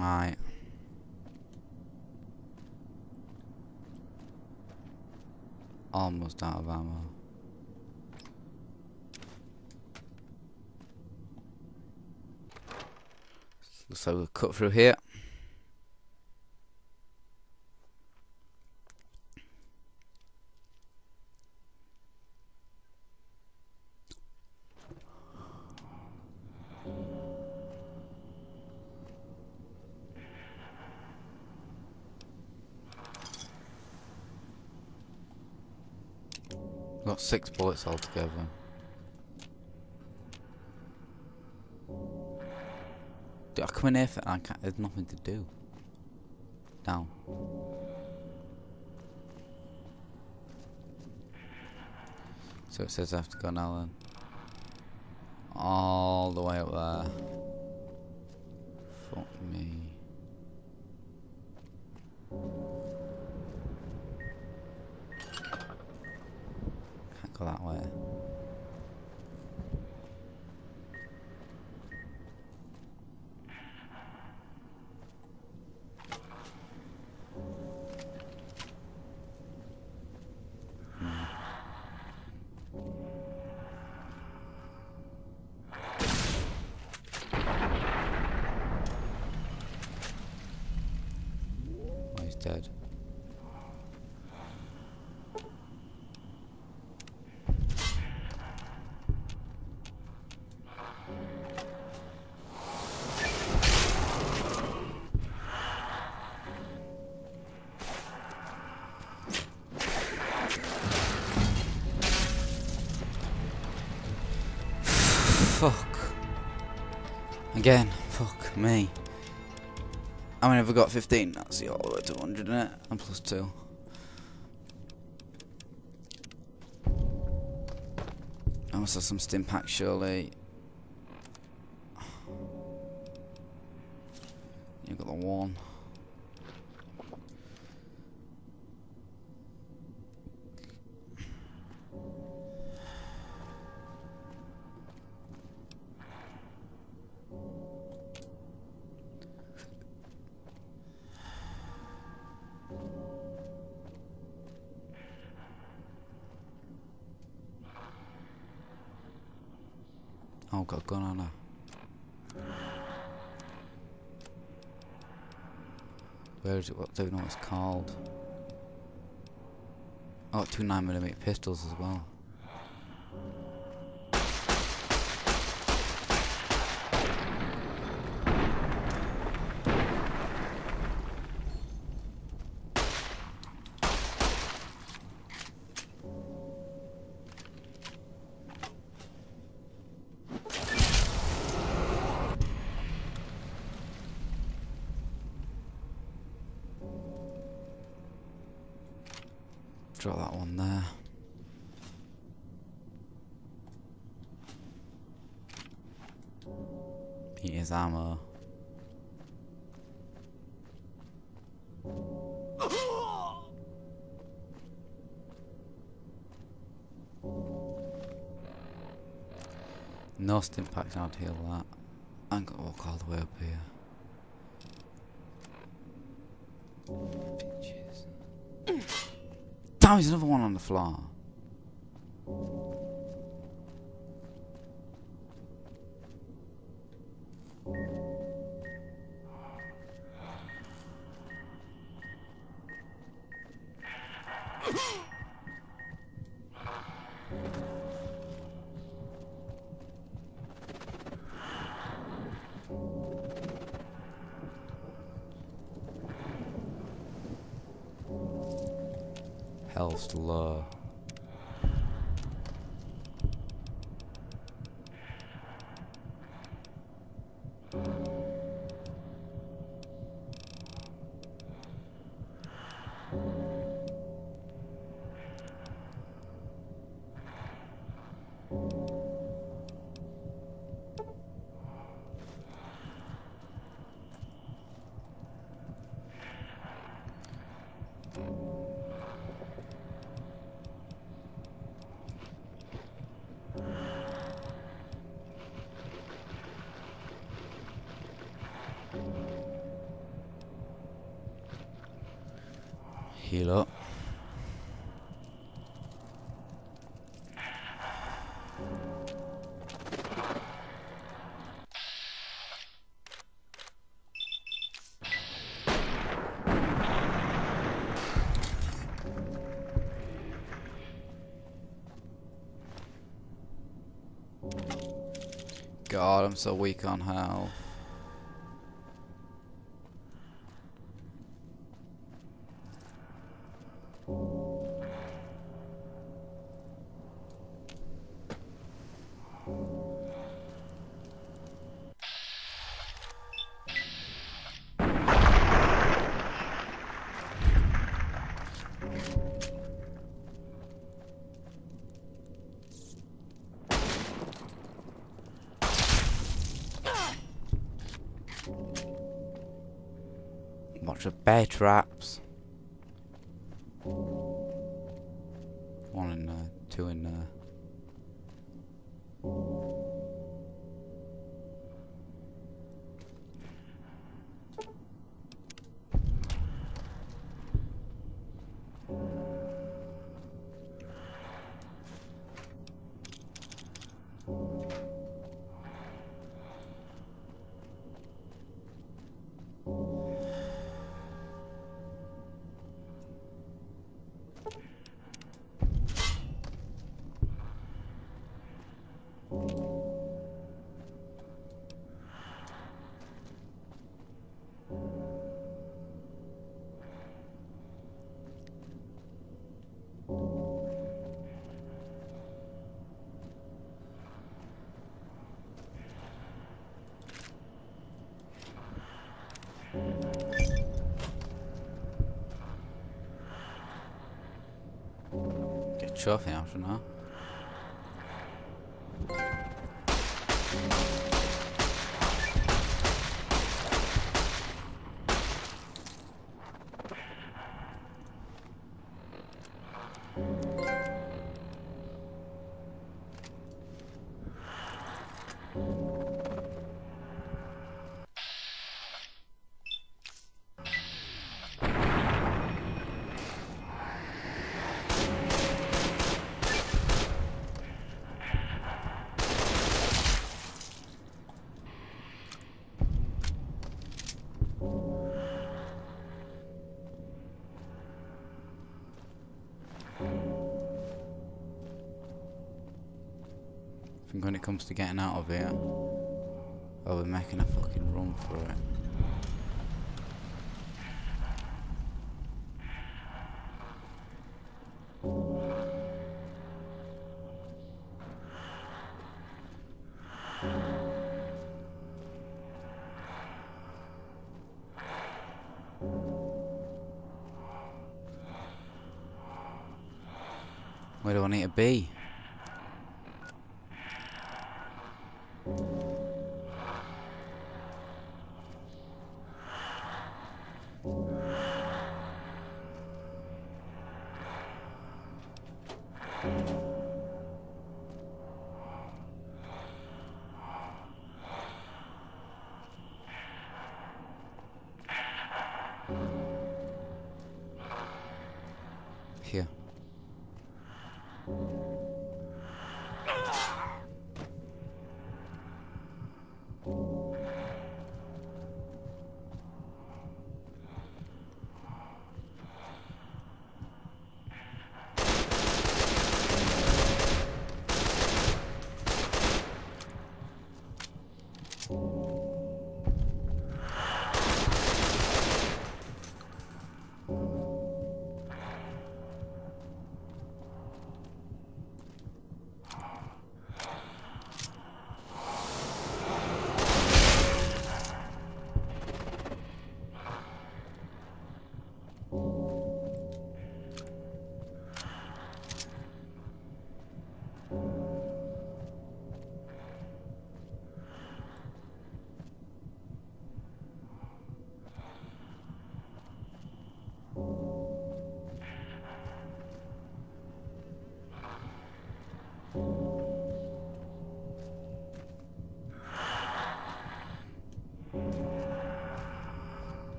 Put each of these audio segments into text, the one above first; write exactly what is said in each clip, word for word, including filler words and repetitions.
Right. Almost out of ammo. Looks like we'll cut through here. Got six bullets altogether. Dude, I come in here for I can't, there's nothing to do. Down. So it says I have to go now then. All the way up there. Fuck me. Can't go that way. Dead. Fuck. Again. Fuck me. I mean, I've got fifteen, that's the all the way to one hundred in it, and plus two. I must have some stim packs, surely. You've got the one. Oh, got a gun on her. Where is it? What do you know what it's called? Oh, two nine millimeter pistols as well. Drop that one there. Here's ammo. No stim packs now to heal that. I'm gonna walk all the way up here. Bitches. Damn, there's another one on the floor. Health's low. Heal up. God, I'm so weak on health. Watch the bear traps. One in there, two in there. Get trophy out of now. I think when it comes to getting out of here, I'll be making a fucking run for it. Where do I need to be? Here.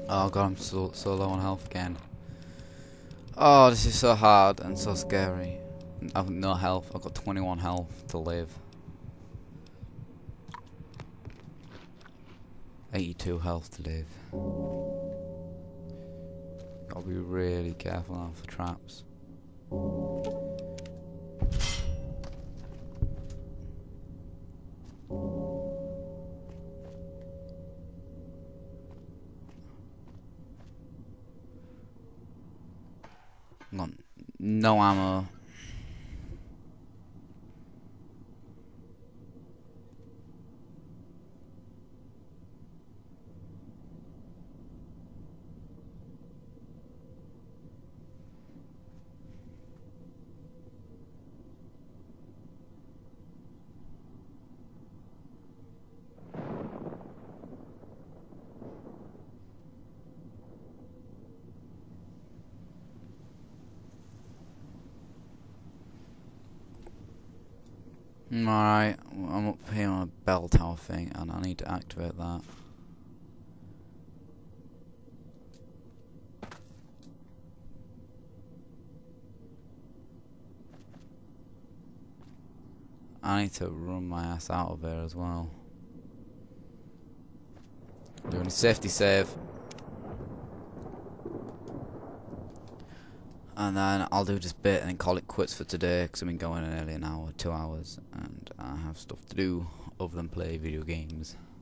Oh god, I'm so, so low on health again. Oh, this is so hard and so scary. I've no health. I've got twenty-one health to live. eighty-two health to live. Gotta be really careful now for traps. Got no ammo. Alright, I'm up here on a bell tower thing and I need to activate that. I need to run my ass out of here as well. Doing a safety save. And then I'll do this bit and then call it quits for today because I've been going nearly an hour, two hours, and I have stuff to do other than play video games.